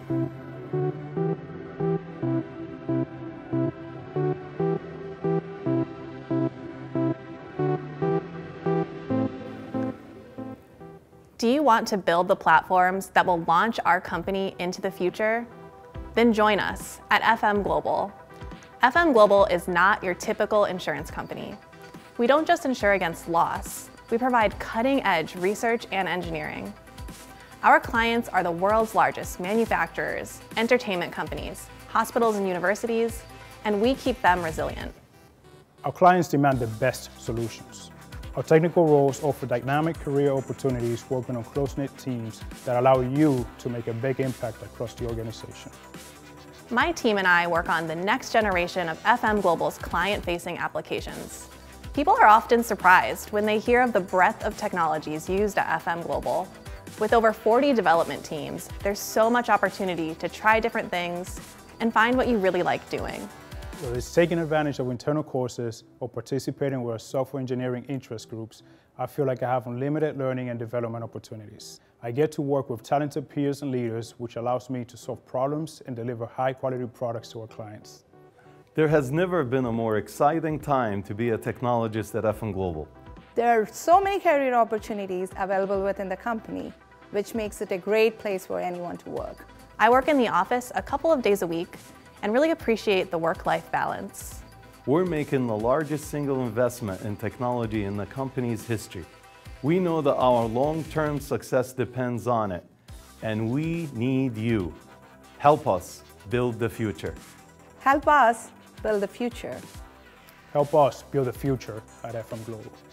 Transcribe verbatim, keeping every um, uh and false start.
Do you want to build the platforms that will launch our company into the future? Then join us at F M Global. F M Global is not your typical insurance company. We don't just insure against loss. We provide cutting-edge research and engineering. Our clients are the world's largest manufacturers, entertainment companies, hospitals and universities, and we keep them resilient. Our clients demand the best solutions. Our technical roles offer dynamic career opportunities working on close-knit teams that allow you to make a big impact across the organization. My team and I work on the next generation of F M Global's client-facing applications. People are often surprised when they hear of the breadth of technologies used at F M Global. With over forty development teams, there's so much opportunity to try different things and find what you really like doing. Whether it's taking advantage of internal courses or participating with our software engineering interest groups, I feel like I have unlimited learning and development opportunities. I get to work with talented peers and leaders, which allows me to solve problems and deliver high-quality products to our clients. There has never been a more exciting time to be a technologist at F M Global. There are so many career opportunities available within the company, which makes it a great place for anyone to work. I work in the office a couple of days a week and really appreciate the work-life balance. We're making the largest single investment in technology in the company's history. We know that our long-term success depends on it, and we need you. Help us build the future. Help us build the future. Help us build the future at F M Global.